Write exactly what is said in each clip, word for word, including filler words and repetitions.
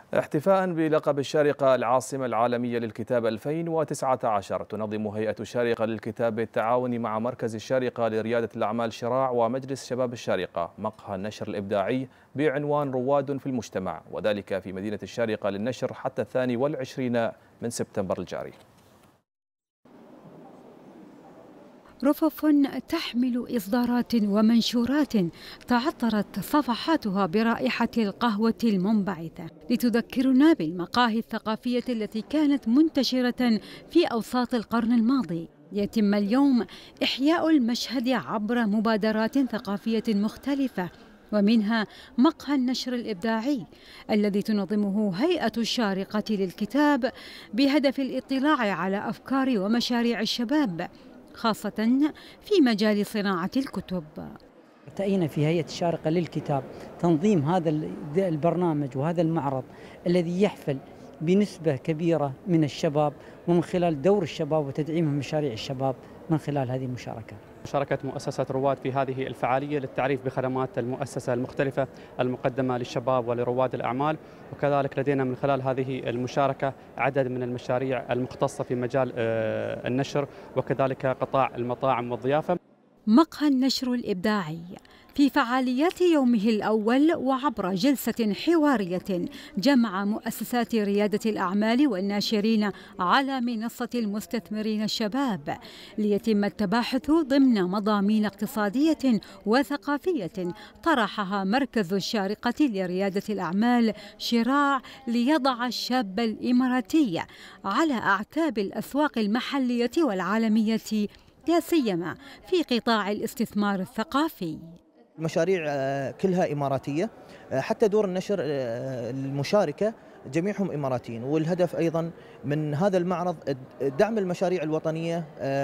احتفاء بلقب الشارقة العاصمة العالمية للكتاب ألفين وتسعة عشر، تنظم هيئة الشارقة للكتاب بالتعاون مع مركز الشارقة لريادة الأعمال شراع ومجلس شباب الشارقة مقهى النشر الإبداعي بعنوان رواد في المجتمع، وذلك في مدينة الشارقة للنشر حتى الثاني والعشرين من سبتمبر الجاري. رفوف تحمل إصدارات ومنشورات تعطرت صفحاتها برائحة القهوة المنبعثة لتذكرنا بالمقاهي الثقافية التي كانت منتشرة في أوساط القرن الماضي. يتم اليوم إحياء المشهد عبر مبادرات ثقافية مختلفة، ومنها مقهى النشر الإبداعي الذي تنظمه هيئة الشارقة للكتاب بهدف الاطلاع على أفكار ومشاريع الشباب، خاصة في مجال صناعة الكتب. ارتأينا في هيئة الشارقة للكتاب تنظيم هذا البرنامج وهذا المعرض الذي يحفل بنسبة كبيرة من الشباب، ومن خلال دور الشباب وتدعيمهم مشاريع الشباب من خلال هذه المشاركة. مشاركة مؤسسة رواد في هذه الفعالية للتعريف بخدمات المؤسسة المختلفة المقدمة للشباب ولرواد الأعمال، وكذلك لدينا من خلال هذه المشاركة عدد من المشاريع المختصة في مجال النشر وكذلك قطاع المطاعم والضيافة. مقهى النشر الإبداعي في فعاليات يومه الأول وعبر جلسة حوارية جمع مؤسسات ريادة الأعمال والناشرين على منصة المستثمرين الشباب ليتم التباحث ضمن مضامين اقتصادية وثقافية طرحها مركز الشارقة لريادة الأعمال شراع ليضع الشاب الإماراتي على أعتاب الأسواق المحلية والعالمية، لا سيما في قطاع الاستثمار الثقافي. المشاريع كلها إماراتية، حتى دور النشر المشاركة جميعهم إماراتيين، والهدف أيضا من هذا المعرض دعم المشاريع الوطنية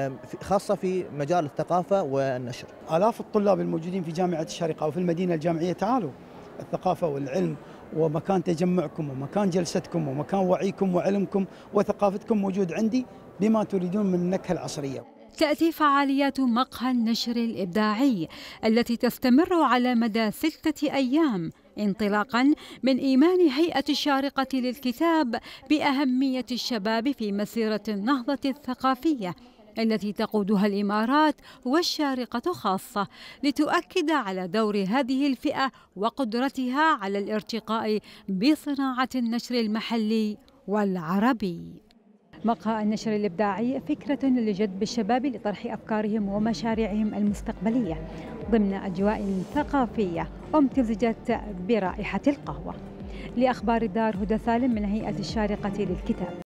خاصة في مجال الثقافة والنشر. آلاف الطلاب الموجودين في جامعة الشارقة وفي المدينة الجامعية تعالوا، الثقافة والعلم ومكان تجمعكم ومكان جلستكم ومكان وعيكم وعلمكم وثقافتكم موجود عندي بما تريدون من النكهة العصرية. تأتي فعاليات مقهى النشر الإبداعي التي تستمر على مدى ستة أيام انطلاقا من إيمان هيئة الشارقة للكتاب بأهمية الشباب في مسيرة النهضة الثقافية التي تقودها الإمارات والشارقة خاصة، لتؤكد على دور هذه الفئة وقدرتها على الارتقاء بصناعة النشر المحلي والعربي. مقهى النشر الإبداعي فكرة لجذب الشباب لطرح أفكارهم ومشاريعهم المستقبلية ضمن أجواء ثقافية امتزجت برائحة القهوة. لأخبار الدار، هدى سالم من هيئة الشارقة للكتاب.